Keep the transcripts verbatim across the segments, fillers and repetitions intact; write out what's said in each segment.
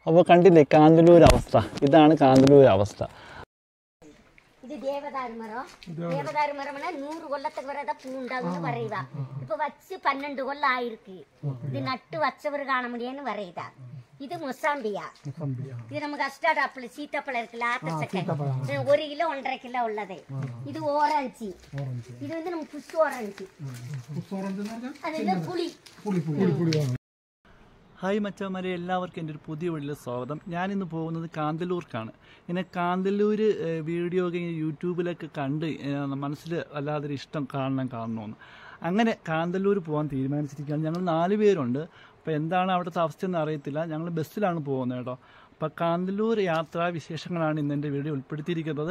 അപ്പോൾ കണ്ടില്ലേ കാന്തല്ലൂർ അവസ്ഥ, ഇതാണ് കാന്തല്ലൂർ അവസ്ഥ. ഇത് ദേവദാരു മരം. ദേവദാരു മരം നൂറ് കൊല്ലத்துக்கு വരെ பூ உண்டாகும்னு வரைவா. இப்ப வச்சு பன்னெண்டு கொல்லம் ஆயிருக்கு. இது நட்டு வச்சவர் காண முடியும்னு வரைதா. இது மொசாம்பியா. இது நம்ம கஸ்டர்ட் ஆப்பிள் சீத்தாப்பழம் இருக்குல்ல, ஆப்பிள் ஒரு கிலோ ஒன்றரை கிலோ உள்ளது. இது ஓரஞ்சு. இது வந்து நம்ம புஷ் ஓரஞ்சு. அது புளி. ഹായ് മച്ചാമാരെ, എല്ലാവർക്കും എൻ്റെ ഒരു പുതിയ വീഡിയോയിൽ സ്വാഗതം. ഞാനിന്ന് പോകുന്നത് കാന്തല്ലൂർക്കാണ്. ഇങ്ങനെ കാന്തല്ലൂർ വീഡിയോ ഒക്കെ യൂട്യൂബിലൊക്കെ കണ്ട് മനസ്സിൽ വല്ലാതൊരു ഇഷ്ടം കാണണം കാണണമെന്ന്. അങ്ങനെ കാന്തല്ലൂർ പോകാൻ തീരുമാനിച്ചിരിക്കുകയാണ്. ഞങ്ങൾ നാല് പേരുണ്ട്. അപ്പോൾ എന്താണ് അവിടുത്തെ അവസ്ഥയെന്ന് അറിയത്തില്ല. ഞങ്ങൾ ബസ്സിലാണ് പോകുന്നത് കേട്ടോ. അപ്പോൾ കാന്തല്ലൂർ യാത്രാ വിശേഷങ്ങളാണ് ഇന്ന് എൻ്റെ വീഡിയോ ഉൾപ്പെടുത്തിയിരിക്കുന്നത്.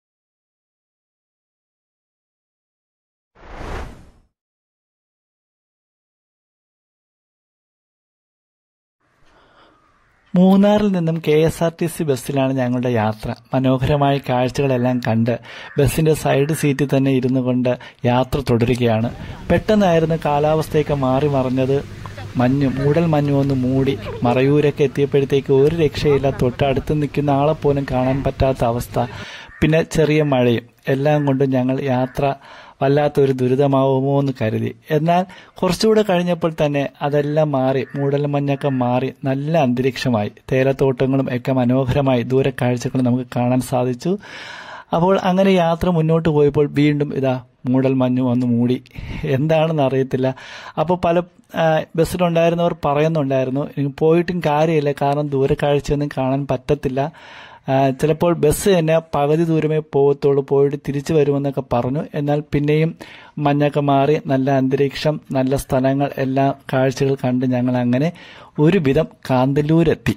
മൂന്നാറിൽ നിന്നും K S R T C ബസ്സിലാണ് ഞങ്ങളുടെ യാത്ര. മനോഹരമായ കാഴ്ചകളെല്ലാം കണ്ട് ബസ്സിന്റെ സൈഡ് സീറ്റിൽ തന്നെ ഇരുന്നു കൊണ്ട് യാത്ര തുടരുകയാണ്. പെട്ടെന്നായിരുന്നു കാലാവസ്ഥയൊക്കെ മാറി മറിഞ്ഞത്. മഞ്ഞ് മൂടൽ മഞ്ഞ് ഒന്ന് മൂടി മറയൂരൊക്കെ എത്തിയപ്പോഴത്തേക്ക് ഒരു രക്ഷയില്ല. തൊട്ടടുത്ത് നിൽക്കുന്ന ആളെ പോലും കാണാൻ പറ്റാത്ത അവസ്ഥ. പിന്നെ ചെറിയ മഴയും എല്ലാം കൊണ്ടും ഞങ്ങൾ യാത്ര വല്ലാത്തൊരു ദുരിതമാവുമോ എന്ന് കരുതി. എന്നാൽ കുറച്ചുകൂടെ കഴിഞ്ഞപ്പോൾ തന്നെ അതെല്ലാം മാറി, മൂടൽ മഞ്ഞൊക്കെ മാറി നല്ല അന്തരീക്ഷമായി. തേയിലത്തോട്ടങ്ങളും ഒക്കെ മനോഹരമായി ദൂരെ കാഴ്ചകളും നമുക്ക് കാണാൻ സാധിച്ചു. അപ്പോൾ അങ്ങനെ യാത്ര മുന്നോട്ട് പോയപ്പോൾ വീണ്ടും ഇതാ മൂടൽ മഞ്ഞ് വന്ന് മൂടി. എന്താണെന്ന് അറിയത്തില്ല. അപ്പോൾ പല ബസ്സിലുണ്ടായിരുന്നവർ പറയുന്നുണ്ടായിരുന്നു പോയിട്ടും കാര്യമില്ല, കാരണം ദൂരെ കാഴ്ചയൊന്നും കാണാൻ പറ്റത്തില്ല, ചിലപ്പോൾ ബസ് തന്നെ പകുതി ദൂരമേ പോകത്തുള്ളൂ, പോയിട്ട് തിരിച്ചു വരുമെന്നൊക്കെ പറഞ്ഞു. എന്നാൽ പിന്നെയും മഞ്ഞൊക്കെ മാറി നല്ല അന്തരീക്ഷം, നല്ല സ്ഥലങ്ങൾ, എല്ലാ കാഴ്ചകൾ കണ്ട് ഞങ്ങൾ അങ്ങനെ ഒരുവിധം കാന്തല്ലൂരെത്തി.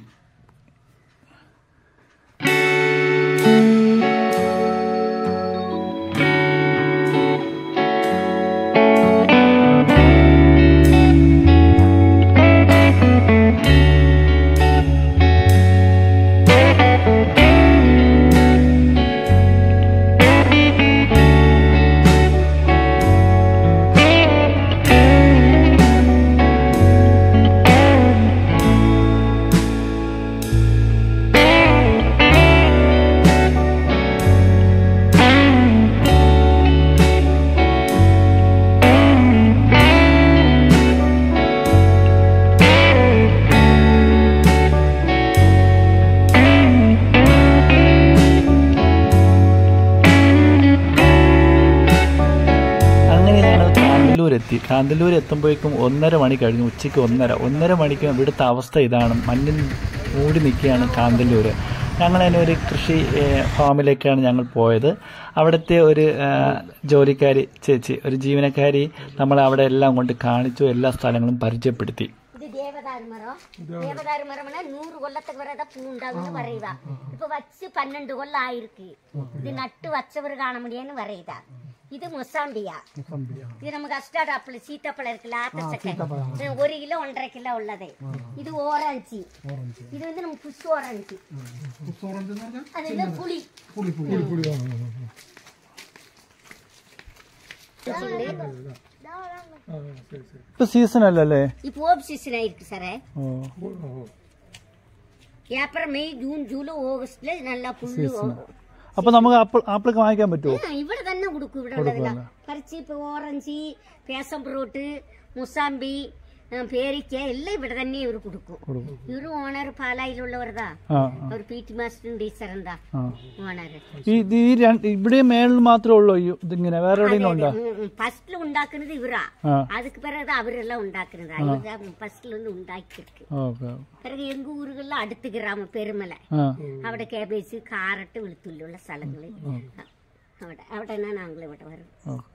എത്തി കാന്തല്ലൂർ എത്തുമ്പോഴേക്കും ഒന്നര മണി കഴിഞ്ഞു. ഉച്ചയ്ക്ക് ഒന്നര ഒന്നര മണിക്ക് ഇവിടുത്തെ അവസ്ഥ ഇതാണ്. മഞ്ഞിൽ മൂടി നിൽക്കുകയാണ് കാന്തല്ലൂർ. ഞങ്ങൾ അതിന് ഒരു കൃഷി ഫാമിലേക്കാണ് ഞങ്ങൾ പോയത്. അവിടുത്തെ ഒരു ജോലിക്കാരി ചേച്ചി, ഒരു ജീവനക്കാരി നമ്മളെ അവിടെ എല്ലാം കൊണ്ട് കാണിച്ചു, എല്ലാ സ്ഥലങ്ങളും പരിചയപ്പെടുത്തി. இது தேவதாரு மரம். தேவதாரு மரம்னா நூறு கொல்லத்துக்கு வரை பூ உண்டாகும்னு வரைவா. இப்ப வச்சு பன்னெண்டு கொல்லம் ஆயிருக்கு. இது நட்டு வச்சவர் காண முடியும்னு வரைதா. இது மொசாம்பியா. இது நம்ம கஸ்டர்ட் ஆப்பிள் சீத்தாப்பழம் இருக்குல்ல, ஆப்பிள் ஒரு கிலோ ஒன்றரை கிலோ உள்ளது. இது ஓரஞ்சு. இது வந்து நம்ம புஷ் ஓரஞ்சு. அது புளி. ഇപ്പൊ സീസൺ അല്ലല്ലേ? ഇപ്പൊ ഓഫ് സീസൺ ആയിരിക്കും സാറേ. ഏപ്രിൽ മെയ് ജൂൺ ജൂലൈ ഓഗസ്റ്റില് നല്ല പുല്ല്. അപ്പൊ നമുക്ക് ആപ്പിളൊക്കെ വാങ്ങിക്കാൻ പറ്റുമോ? ഇവിടെ തന്നെ കൊടുക്കും. ഇവിടെ ഉള്ളതില്ല പറിച്ച് ഇപ്പൊ ഓറഞ്ച്, പേസം ഫ്രൂട്ട്, മുസാമ്പി, പേരിക്ക എല്ലാം ഇവിടെ തന്നെ ഇവർ കൊടുക്കും. ഇവര് ഓണർ പാലായിലുള്ളവർതാ. അവർ പി ടി മാസ്റ്റർ ടീച്ചർ എന്താ ഓണര്. ഇവിടെ മേളിൽ മാത്രമേ ഉള്ളൂ ഇതിങ്ങനെ? വേറെ എവിടെയെങ്കിലും ഉണ്ടോ? ഫസ്റ്റിൽ ഉണ്ടാക്കുന്നത് ഇവരാ. அதுக்கு பிறகு அவரெல்லாம் ഉണ്ടാക്കുന്നത്. இவங்க ஃபர்ஸ்ட்ல வந்து ഉണ്ടാക്കിருக்கு. பிறகு எங்க ஊர்கள்ல அடுத்த கிராமம் பெருமலை, അവിടെ കേബേജ്, കാരറ്റ്, വെളുത്തുള്ളി ഉള്ള സ്ഥലങ്ങള് അവിടെ അവിടെയാണ് ഞങ്ങൾ ഇവിടെ വരും.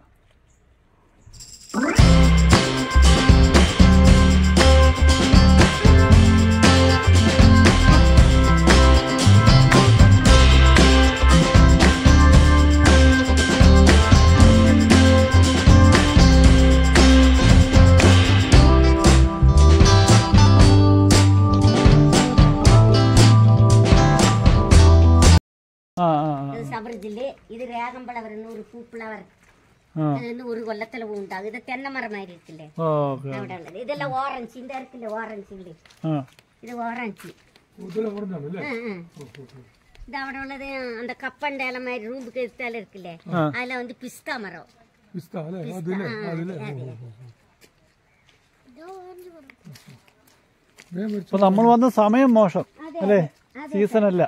சபர் ജില്ല. ഇത് രേഖമ്പളവർ ഒരു പൂപ്പിളവർ ஒரு கொல்லத்துல உண்டாகும். இது தென்னை மரம் மாதிரி இருக்குல்ல, അവിടെ ഉള്ളത്. இதெல்லாம் ஓரஞ்சு. இந்த இருக்குல்ல ஓரஞ்சு, இது ஓரஞ்சு. இது അവിടെ ഉള്ളത് அந்த கப்பண்ட இலை மாதிரி ரூம்புக்கு எடுத்தால இருக்குல்ல அதுல வந்து பிஸ்தா மரம் ഇപ്പൊ നമ്മൾ വന്ന സമയം മോശം അല്ലേ, സീസൺ അല്ല.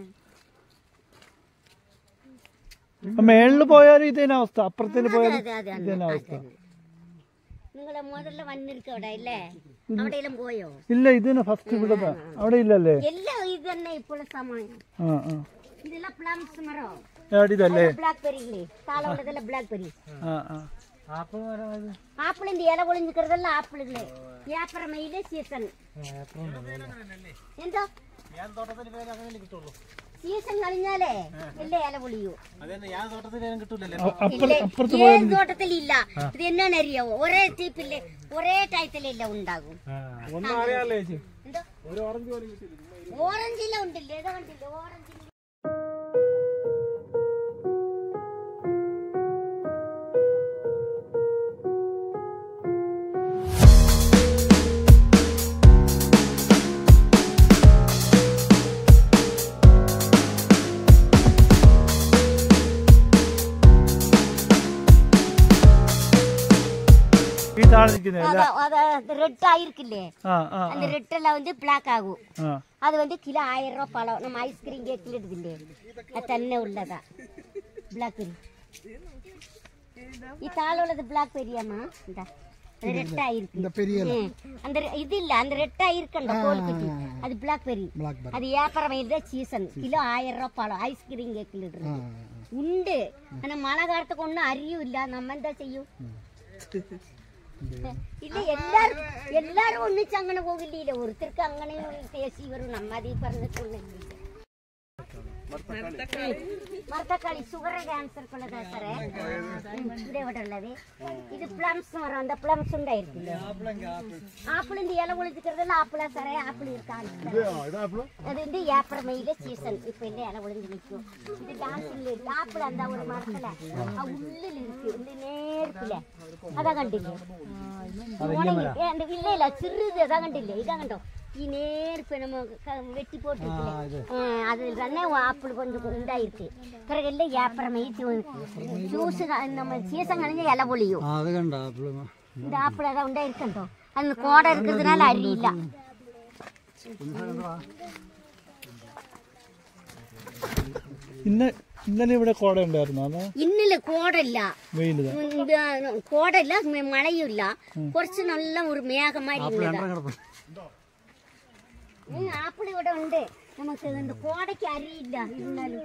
മേളില് പോയാലും ഇതേ അവസ്ഥ, അപ്പുറത്തേക്ക് പോയാലും ഇതേ അവസ്ഥ. നിങ്ങളെ മുതല വന്നിരിക്കും അവിടെ ഇല്ലേ, അവിടെയെല്ലാം പോയോ? ഇല്ല, ഇതിന് ഫസ്റ്റ് ഇവിടെ അവിടെ ഇല്ലല്ലേ. എല്ലാം ഇത് തന്നെ ഇപ്പോഴും സമയം. ഇതെല്ലാം പ്ലംസ് മരോ ഇതല്ലേ ബ്ലാക്ക് ബെറി ഇല്ലേ, താളുള്ളതെല്ലാം ബ്ലാക്ക് ബെറി. ആപ്പിളിന്റെ ഇല പൊളിഞ്ഞിരിക്കുന്നതെല്ലാം ആപ്പിളുകള്. ഏപ്രിൽ സീസൺ എന്തോ സീസൺ കഴിഞ്ഞാലേ എല്ലാ ഇല പൊളിയൂ. ഏത് തോട്ടത്തിലില്ല. ഇത് എന്നാണ് അറിയാവോ, ഒരേ ടീപ്പില് ഒരേ ടൈത്തിലെല്ലാം ഉണ്ടാകും. ഓറഞ്ചില ഉണ്ടില്ലേ, ഏതാ കണ്ടില്ലേ ഓറഞ്ച്. ரெட் ஆயிருக்குல்லே, அந்த ரெட் எல்லாம் வந்து பிளாக் ஆகும். அது வந்து கிலோ ஆயிரம் ரூபாய் பழம். நம்ம ஐஸ்கிரீம் கேக்ல எடுத்துല്ലേ அது തന്നെ உள்ளதா பிளாக் பெரி. ഈ താളുള്ളത് ബ്ലാക്ക് പെരിയാമാ, റെഡ് ആയിരിക്കും. அந்த இது இல்ல, அந்த ரெட் ஆயிருக்கണ്ട கோல்குட்டி, அது பிளாக் பெரி. அது ஏப்ரல் சீசன். கிலோ ஆயிரம் ரூபாய் பழம் ஐஸ்கிரீம் കേക്കിൽ ഇടുന്നത് ഉണ്ട്. അങ്ങനെ മഴ കാലത്തൊക്കെ ഒന്നും അറിയൂല്ല. നമ്മ എന്താ ചെയ്യും? ഇല്ല, എല്ലാരും എല്ലാരും ഒന്നിച്ച് അങ്ങനെ പോകില്ല. ഒരുത്തർക്ക് അങ്ങനെ ടേസ്റ്റ് വരും. നമ്മ അതീ പറഞ്ഞിട്ടുണ്ടെങ്കിൽ മരത്തക്കാളി ഷുഗർ ക്യാൻസർക്കുള്ളതാ സാറേ. ഇവിടെ ഇവിടെ ഉള്ളത് ഇത് പ്ലംസ് മരം. அந்த പ്ലംസ് ഉണ്ടായിരിക്കില്ലേ, ആപ്പിളിന്റെ ഇല പൊളിച്ചിട്ടുള്ള ആപ്പിളാ സാറേ. ആപ്പിൾ ഇരിക്കാൻ അതിന്റെ ഏപ്രിൽ മെയിലെ സീസൺ. ഇപ്പൊ എന്റെ ഇല പൊളിഞ്ഞ് നിൽക്കും. ഇത് ഡാൻസിലെ ആപ്പിൾ എന്താ ഒരു മരത്തില ആ ഉള്ളിലിരിക്കും. ഇത് നേരത്തില്ലേ, അതാ കണ്ടില്ലേ? ഇല്ല ഇല്ല, ചെറുത് അതാ കണ്ടില്ലേ? ഇതാ കണ്ടോ, ഈ നേരിപ്പ് நம்ம வெட்டி போட்டுருக்குல்ல, அதில் தானே ஆப்பிள் கொஞ்சம் இதாயிருக்கு. பிறகு எல்லாம் ஏப்ரல் மே ஜூஸ் நம்ம சீசன் கழிஞ்ச இலை பொழியும். இந்த ஆப்பிள் அதான் உண்டா இருக்கண்டோ, அந்த கோடை இருக்கிறதுனால அரியிല്ല. ഇന്നലെ ഇവിടെ കോട ഉണ്ടായിരുന്നു. ഇന്നലെ കോടല്ല, കോടല്ല, മഴയുമില്ല. കുറച്ച് നല്ല ഒരു മേഘമാരി ആപ്പിൾ ഇവിടെ ഉണ്ട്. നമുക്ക് കോടയ്ക്ക് അരിയില്ല. ഇരുന്നാലും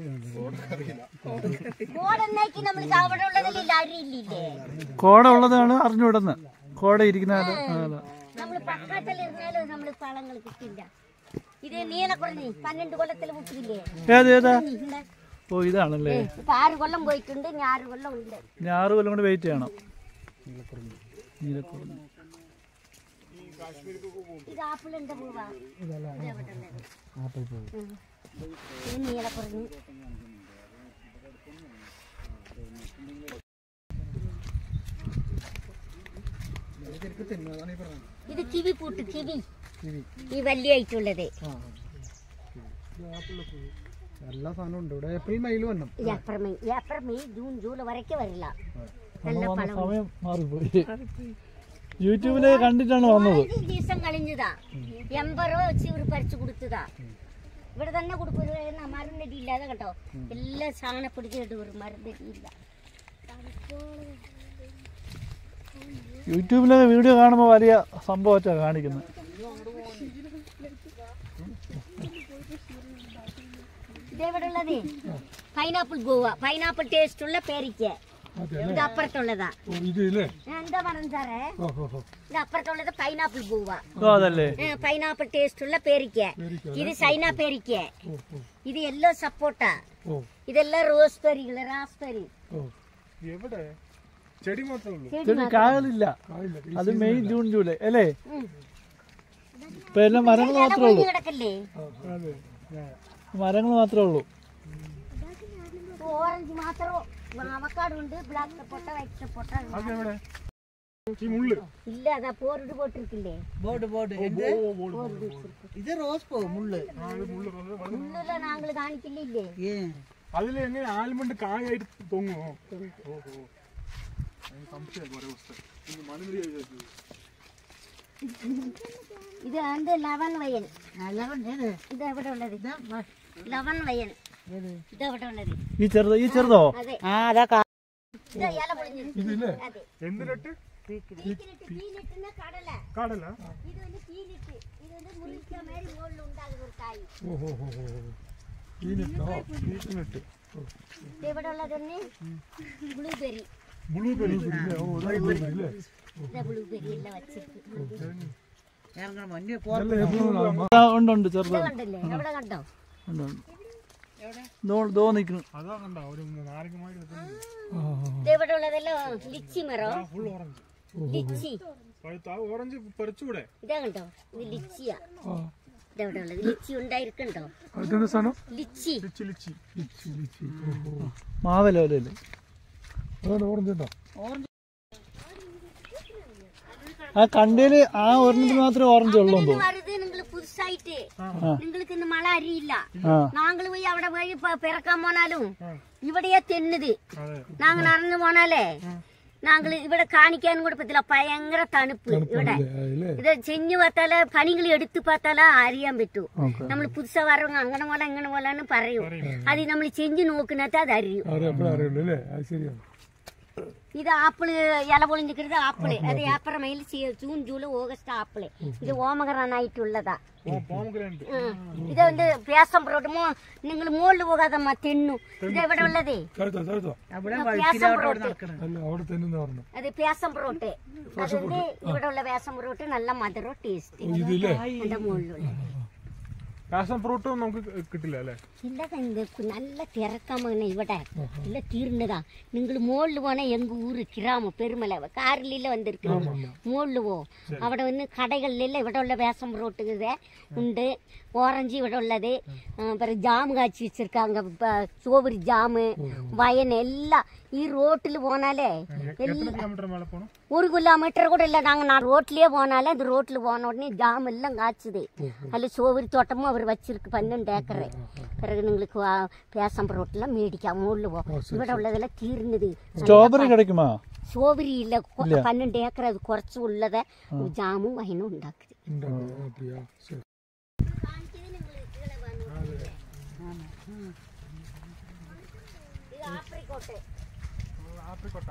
കോടന്നാക്കി നമ്മൾക്ക് അവിടെ ഉള്ളതിൽ അരിയില്ലേ. കോട ഉള്ളതാണ് അറിഞ്ഞുവിടുന്ന കോട ഇരിക്കുന്ന നമ്മള് പക്കത്തിൽ ഇരുന്നാലും നമ്മള് പഴങ്ങൾ കിട്ടില്ല. ഇത് നീല കുറഞ്ഞ് പന്ത്രണ്ട് കൊല്ലത്തിൽ വിട്ടില്ലേ. ഏതേതാ? ഓ, ഇതാണല്ലേ. ഇപ്പൊ ആറ് കൊല്ലം പോയിട്ടുണ്ട്. ഇനി ആറ് കൊല്ലം ഉണ്ട്. ഇനി ആറ് കൊല്ലം കൊണ്ട് വെയിറ്റ് ചെയ്യണം. നീലക്കുറഞ്ഞ് ഇത് ആപ്പിളിന്റെ പൂവാ. നീല കുറഞ്ഞ് ഇത് കിവി പൂട്ട്. കിവി ഈ വലിയ ആയിട്ടുള്ളത് എല്ലാ സാധനവും ഉണ്ട് ഇവിടെ. ഏപ്രിൽ മെയിൽ വന്നു. April May April May June July വരയ്ക്ക് വരില്ല. നല്ല സമയം മാറിപ്പോയി. യൂട്യൂബില് കണ്ടിട്ടാണ് വന്നത്. ദിവസം കളിഞ്ഞതാ. എൺപത് രൂപ വെച്ച് ഇവർ പറിച്ചു കൊടുത്തതാ. ഇവിടെ തന്നെ കൊടുക്കുന്ന മരുന്നടി ഇല്ലാതെ കേട്ടോ. എല്ലാം സാധനപ്പെടുത്തിയിട്ട് ഒരു മരുന്നടി ഇല്ല. യൂട്യൂബിലെ വീഡിയോ കാണുമ്പോൾ വലിയ സംഭവത്താണ് കാണിക്കുന്നത്. ഇതെവിടെ ഉള്ളത് പൈനാപ്പിൾ ഗോവ. പൈനാപ്പിൾ ടേസ്റ്റ് ഉള്ള പേരിക്ക. ഇത് അപ്പുറത്തുള്ളതാ. എന്താ പറഞ്ഞു സാറേ, ഇത് അപ്പുറത്തുള്ളത് പൈനാപ്പിൾ ഗോവ. പൈനാപ്പിൾ ടേസ്റ്റ് ഉള്ള പേരിക്ക. ഇത് ചൈന പേരിക്ക. ഇത് യെല്ലോ സപ്പോട്ട. ഇതെല്ലാം റോസ്ബെറികള്, റാസ്ബെറി. കായലില്ല. അത് മെയ് ജൂൺ ജൂലൈ അല്ലേ. ഇപ്പൊ എല്ലാം മരങ്ങൾ മാത്രമേ ഉള്ളൂ. കിടക്കല്ലേ, മരങ്ങൾ മാത്രമേ ഉള്ളൂ. ഓറഞ്ച് മാത്രമോ. അവക്കാടുണ്ട്, ബ്ലാക്ക് സപ്പോട്ട, വൈറ്റ് സപ്പോട്ട. இல்ல அதான் போர்டு போட்டிருக்கில்லே போர்டு போர்டு இது ரோஸ் பூ முள்ளு முள்ளுல நாங்கள് കാണിക്കില്ലേ ஏன் അതില് എങ്ങനെ ആൽമണ്ട് കായായിട്ട് തൊങ്ങോ ഓഹോ സംശയം കുറേ ദിവസം ഇനി മണുമരി ഇത് ഉണ്ട് ലവൻ വയൽ ലവൻ ഏത് ഇത് എവിടെ ഉള്ളത് ലവൻ വയൽ ഇത് എവിടെ ഉള്ളത് ഈ ചെറുതോ ഈ ചെറുതോ അതെ ആ അതാ ഇത് ഇല പൊളിഞ്ഞിരിക്കുന്നു അതെ എന്തിനിട്ട് പീലിട്ട് പീലിട്ടിന് കടല കാടല്ല ഇത് வந்து പീലിട്ട് ഇത് வந்து മുറിക്ക மாதிரி മുകളിൽ ഉണ്ടാകുന്ന ഒരു കായ് ഓഹോ പീലിട്ടോ പീലിട്ട് ഇത് എവിടെ ഉള്ളതെന്ന് ബ്ലൂബെറി ബ്ലൂബെറി ഓ ബ്ലൂബെറി അല്ലേ ഇത് ബ്ലൂബെറി എല്ലാം വെച്ചിട്ട് ഇറങ്ങണം മഞ്ഞ ഉണ്ട് ഉണ്ട് ചെറുതോ കണ്ടല്ലേ എവിടെ കണ്ടോ ഉണ്ട് ഉണ്ട് ദോ നിൽക്കുന്നു അതാ കണ്ടോ ഒരു നാരങ്ങമായി ഇത് എവിടെ ഉള്ളതെല്ലാം ലിച്ചി മരം ഫുൾ ഓറഞ്ച് ലിച്ചി ഓറഞ്ച് പറിച്ചൂടെ ഇതാ കണ്ടോ ഇത് ലിച്ചിയാ ഇതെവിടെ ഉള്ളത് ലിച്ചി ഉണ്ടായിരിക്കണ്ടോ litchi litchi litchi litchi litchi മാവലല്ലേ അതാണ് ഓറഞ്ച് ഉണ്ടോ ആ കണ്ടേല് ആ ഒരെണ്ണത്തിന് മാത്രമേ ഓറഞ്ച് ഉള്ളൂ ഇത് വരുത് നിങ്ങൾ പുതുസായിട്ട് നിങ്ങൾക്ക് ഇന്ന് മഴ അറിയില്ല നാങ്ങൾ പോയി അവിടെ പോയി പിറക്കാൻ പോണാലും ഇവിടെയാ തെന്നത് നാങ്ങൾ നടന്നു പോണാലേ നാങ്ങൾ ഇവിടെ കാണിക്കാനും കൂടെ പറ്റില്ല ഭയങ്കര തണുപ്പ് ഇവിടെ ഇത് ചെഞ്ഞു பார்த்தாല് പണികൾ എടുത്തു பார்த்தாല് അറിയാൻ പറ്റൂ നമ്മൾ പുതുസാ വരവങ്ങ അങ്ങനെ പോലെ അങ്ങനെ പോലെന്ന് പറയൂ അത് നമ്മൾ ചെഞ്ഞു നോക്കുന്നത് അത് അറിയൂ ഇത് ആപ്പിള് ഇല പൊളിഞ്ഞിരിക്കുന്നത് ആപ്പിള് അത് ഏപ്രിൽ മെയിൽ ജൂൺ ജൂലൈ ഓഗസ്റ്റ് ആപ്പിള് ഇത് ഓമകറാനായിട്ടുള്ളതാ ഇത് வந்து பேசம் புரோட்டு നിങ്ങൾ മുകളിൽ പോകാതെ തെന്നു ഇത് എവിടെ ഉള്ളതേ അത് പേസം പുറോട്ട് അതിന്റെ ഇവിടെ ഉള്ള പേസം പുറോട്ട് നല്ല മധുരം ടേസ്റ്റ് എന്റെ മുകളിലുള്ള പാഷൻ ഫ്രൂട്ട് നമുക്ക് കിട്ടില്ല അല്ലേ ഇല്ല നല്ല തിരക്കാമ ഇവിടെ இல்ல தீர்ந்ததா നിങ്ങൾ മുകളിൽ പോണ എങ്ക ഊര് கிராமம் பெருமலை காரில வந்திருக்கு മുകളിൽ പോ അവിടെ വന്ന് കടകളിലെല്ലാം ഇവിടെ ഉള്ള വേഷം റോട്ട് ഉണ്ട് ഓറഞ്ച് ഇവിടെ ഉള്ളത് ജാം കാച്ചി വെച്ചിരിക്കാങ്ക ചോവരി ജാമ് വയൻ എല്ലാം ഈ റോട്ടിൽ പോനാലേ ഒരു കിലോമീറ്റർ കൂടെ ഇല്ല நாங்க ரோட்லயே போனாலே அந்த ரோட்ல போன உடனே ஜாம் எல்லாம் காய்ச்சுது அதுல சோவரி தோட்டமும் அவர் வச்சிருக்கு பன்னெண்டு ஏக்கர் பிறகு നിങ്ങൾക്ക് பேசம் ரோட்ல മേടിക്കാം മുകളിൽ പോ ഇവിടെ ഉള്ളതെല്ലാം തീർന്നത് സ്ട്രോബെറി கிடைக்குமா சோவரி இல்ல பன்னெண்டு ஏக்கர் அது കുറച്ച് ഉള്ളത് ജാമും വൈനും ഉണ്ടാക്കി ആപ്രിക്കോട്ട് ആപ്രിക്കോട്ട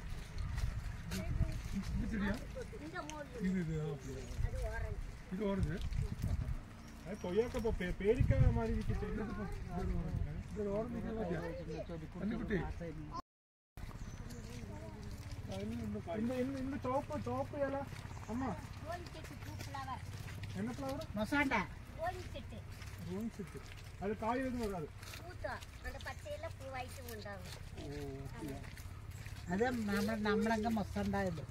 ഇത് ഓറഞ്ച് കൊയ്യാക്കപ്പോ പേരിക്ക മാറി ഇന്ന് ചോപ്പ് ചോപ്പ് ഇല അമ്മ என்ன ஃப்ளவர் மொசாண்டா ഓഞ്ചിട്ട് ഓഞ്ചിട്ട് അത് കായ് എഴുതി വരാത് പൂത്ത അത് പച്ചയില പൂവായിട്ട് ഉണ്ടാവും അത് നമ്മൾ നമ്മളങ്ങ് മൊസാണ്ടായത്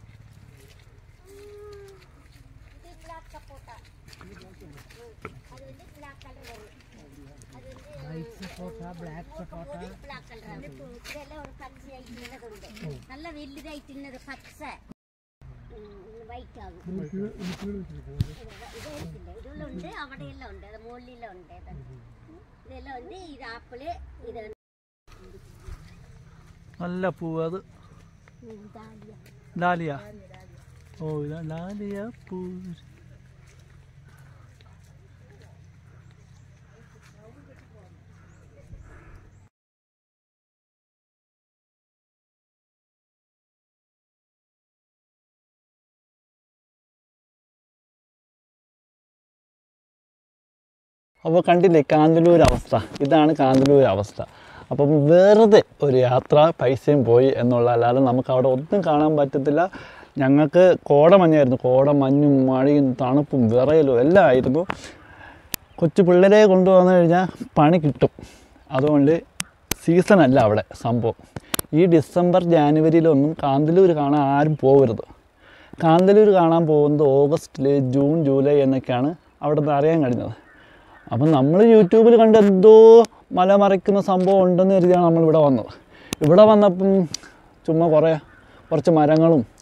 ഇത് ബ്ലാക്ക് സപ്പോട്ട അത് வந்து ബ്ലാക്ക് കളർ വരും അത് வந்து white sapota black sapota black colour ഇതെല്ലാം ഒരു പച്ചയായിട്ട് ഇന്നതുണ്ട് നല്ല വലുതായിട്ട് ഇന്നത് പച്ച വൈറ്റ് ആകും ഇതിലുണ്ട് അവിടെയെല്ലാം ഉണ്ട് അത് മുകളിലെല്ലാം ഉണ്ട് ഇതെല്ലാം ഉണ്ട് ഇത് ആപ്പിള് ഇത് നല്ല പൂവ് അത് ഡാലിയ ഓ ഇതാ ഡാലിയ പൂ അപ്പോൾ കണ്ടില്ലേ കാന്തല്ലൂർ അവസ്ഥ ഇതാണ് കാന്തല്ലൂർ അവസ്ഥ അപ്പം വെറുതെ ഒരു യാത്ര പൈസയും പോയി എന്നുള്ള അല്ലാതെ നമുക്ക് അവിടെ ഒന്നും കാണാൻ പറ്റത്തില്ല ഞങ്ങൾക്ക് കോടമഞ്ഞായിരുന്നു കോടമഞ്ഞും മഴയും തണുപ്പും വിറയലും എല്ലാം ആയിരുന്നു കൊച്ചു പിള്ളേരെ കൊണ്ടുവന്നു കഴിഞ്ഞാൽ പണി കിട്ടും അതുകൊണ്ട് സീസണല്ല അവിടെ സംഭവം ഈ ഡിസംബർ ജാനുവരിയിലൊന്നും കാന്തല്ലൂർ കാണാൻ ആരും പോകരുത് കാന്തല്ലൂർ കാണാൻ പോകുന്നത് ഓഗസ്റ്റിൽ ജൂൺ ജൂലൈ എന്നൊക്കെയാണ് അവിടെ നിന്ന് അറിയാൻ കഴിഞ്ഞത് അപ്പം നമ്മൾ യൂട്യൂബിൽ കണ്ട് എന്തോ മല മറിക്കുന്ന സംഭവം ഉണ്ടെന്ന് കരുതിയാണ് നമ്മളിവിടെ വന്നത് ഇവിടെ വന്നപ്പം ചുമ്മാ കുറേ കുറച്ച് മരങ്ങളും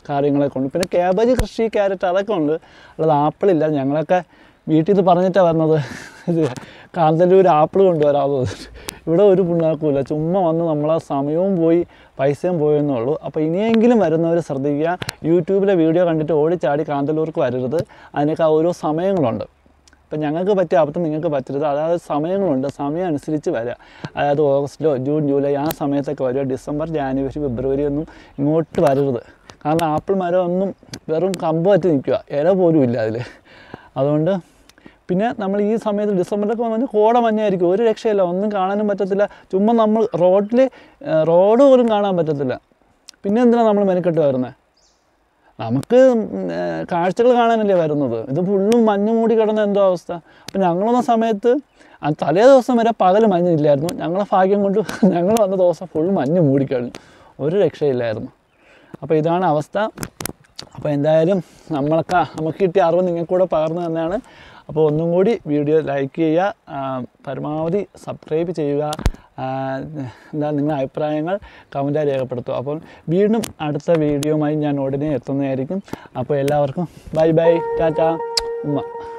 കാര്യങ്ങളൊക്കെ ഉണ്ട്. പിന്നെ കാബേജ് കൃഷി, ക്യാരറ്റ് അതൊക്കെ ഉണ്ട്. അല്ലാതെ ആപ്പിളില്ല. ഞങ്ങളൊക്കെ വീട്ടിൽ നിന്ന് പറഞ്ഞിട്ടാണ് വന്നത് ഇത് കാന്തല്ലൂർ ആപ്പിൾ കൊണ്ടുവരാമോ. ഇവിടെ ഒരു പുണ്ണാക്കുമില്ല, ചുമ്മാ വന്ന് നമ്മളെ സമയവും പോയി പൈസയും പോയെന്നേ ഉള്ളൂ. അപ്പോൾ ഇനിയെങ്കിലും വരുന്നവർ ശ്രദ്ധിക്കുക, യൂട്യൂബിലെ വീഡിയോ കണ്ടിട്ട് ഓടിച്ചാടി കാന്തല്ലൂർക്ക് വരരുത്. അതിനൊക്കെ ഓരോ സമയങ്ങളുണ്ട്. ഇപ്പം ഞങ്ങൾക്ക് പറ്റിയ അബദ്ധം നിങ്ങൾക്ക് പറ്റരുത്. അതായത് സമയങ്ങളുണ്ട്, സമയം അനുസരിച്ച് വരിക. അതായത് ഓഗസ്റ്റിലോ ജൂൺ ജൂലൈ ആ സമയത്തൊക്കെ വരിക. ഡിസംബർ ജാനുവരി ഫെബ്രുവരി ഒന്നും ഇങ്ങോട്ട് വരരുത്. കാരണം ആപ്പിൾ മരം ഒന്നും വെറും കമ്പ് പറ്റി നിൽക്കുക, ഇല പോലും ഇല്ല അതിൽ. അതുകൊണ്ട് പിന്നെ നമ്മൾ ഈ സമയത്ത് ഡിസംബറിലൊക്കെ വന്നാൽ കോട മഞ്ഞായിരിക്കും, ഒരു രക്ഷയില്ല, ഒന്നും കാണാനും പറ്റത്തില്ല. ചുമ്മാ നമ്മൾ റോഡിൽ റോഡ് പോലും കാണാൻ പറ്റത്തില്ല. പിന്നെ എന്തിനാണ് നമ്മൾ മെനക്കെട്ട് വരുന്നത്? നമുക്ക് കാഴ്ചകൾ കാണാനല്ലേ വരുന്നത്. ഇത് ഫുള്ളും മഞ്ഞ് മൂടി കിടന്ന എന്തോ അവസ്ഥ. അപ്പം ഞങ്ങൾ വന്ന സമയത്ത് തലേ ദിവസം വരെ പകൽ മഞ്ഞില്ലായിരുന്നു. ഞങ്ങളെ ഭാഗ്യം കൊണ്ട് ഞങ്ങൾ വന്ന ദിവസം ഫുൾ മഞ്ഞ് മൂടിക്കഴിഞ്ഞു, ഒരു രക്ഷയില്ലായിരുന്നു. അപ്പോൾ ഇതാണ് അവസ്ഥ. അപ്പോൾ എന്തായാലും നമ്മളൊക്കെ നമുക്ക് കിട്ടിയ അറിവ് നിങ്ങൾക്കൂടെ പകർന്നു തന്നെയാണ്. അപ്പോൾ ഒന്നും കൂടി വീഡിയോ ലൈക്ക് ചെയ്യുക, പരമാവധി സബ്സ്ക്രൈബ് ചെയ്യുക, എന്താ നിങ്ങളുടെ അഭിപ്രായങ്ങൾ കമൻറ്റായി രേഖപ്പെടുത്തുക. അപ്പോൾ വീണ്ടും അടുത്ത വീഡിയോയുമായി ഞാൻ ഉടനെ എത്തുന്നതായിരിക്കും. അപ്പോൾ എല്ലാവർക്കും ബൈ ബൈ, ടാറ്റ, ഉമ്മ.